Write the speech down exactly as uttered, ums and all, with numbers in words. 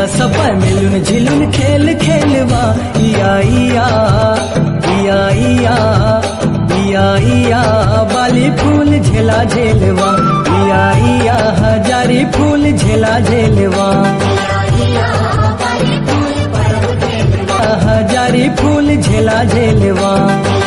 सपा मिलुन झिलुन खेल खेलवा इया इया इया इया इया इया बाली फूल झेला झेलवा इया इया हजारी फूल झेला झेलवा हजारी फूल झेला झेलवा।